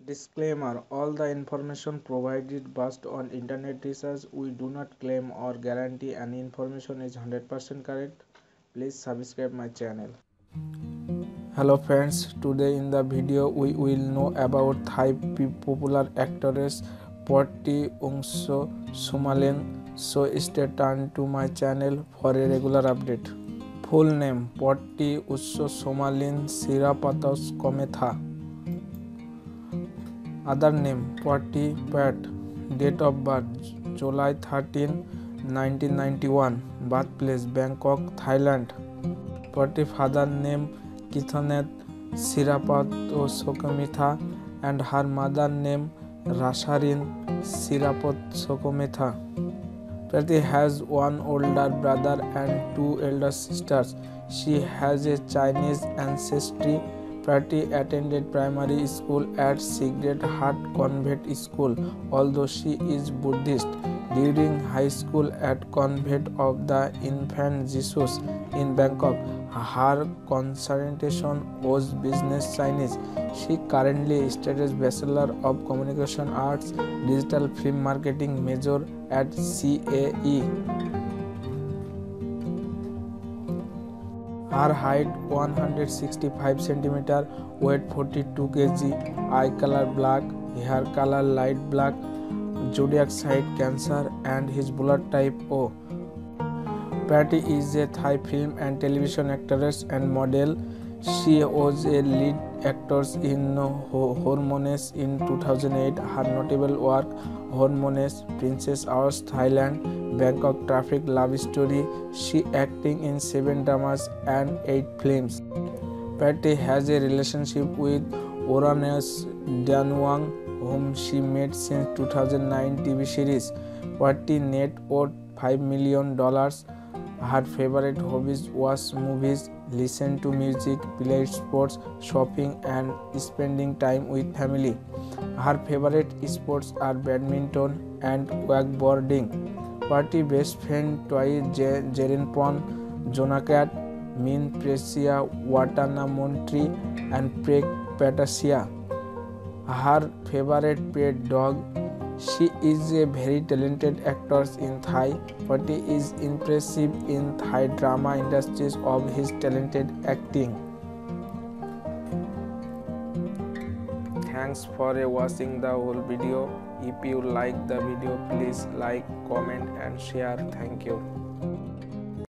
Disclaimer: all the information provided based on internet research. We do not claim or guarantee any information is 100% correct. Please subscribe my channel. Hello friends, today in the video we will know about Thai popular actress Pattie Ungsumalynn. So stay tuned to my channel for a regular update. Full name: Pattie Ungsumalynn Sirapatos Kometha. Other name: Pattie Pat. Date of birth: July 13, 1991. Birthplace: Bangkok, Thailand. Pattie father name: Kithonet Sirapatos and her mother name Rasharin Sirapatos. Pattie has one older brother and two elder sisters. She has a Chinese ancestry. Pattie attended primary school at Sacred Heart Convent School, although she is Buddhist. During high school at Convent of the Infant Jesus in Bangkok, her concentration was business Chinese. She currently studies Bachelor of Communication Arts, Digital Film Marketing major at CAE. Her height 165 cm, weight 42 kg, eye color black, hair color light black, zodiac sign Cancer, and his blood type O. Pattie is a Thai film and television actress and model. She was a lead actress in Hormones in 2008. Her notable work: Hormones, Princess Hours, Thailand, Bangkok Traffic, Love Story. She acting in 7 dramas and 8 films. Pattie has a relationship with Uranus Danuang, whom she met since 2009 TV series. Pattie net worth $5 million. Her favorite hobbies: watch movies, listen to music, play sports, shopping, and spending time with family. Her favorite sports are badminton and wakeboarding. Pattie best friend Toy Jerenpon, Jonakat, Min Precia Watanamontri, and Prek Patasia. Her favorite pet dog. She is a very talented actress in Thai. Pattie is impressive in Thai drama industries of his talented acting. Thanks for watching the whole video. If you like the video, please like, comment and share. Thank you.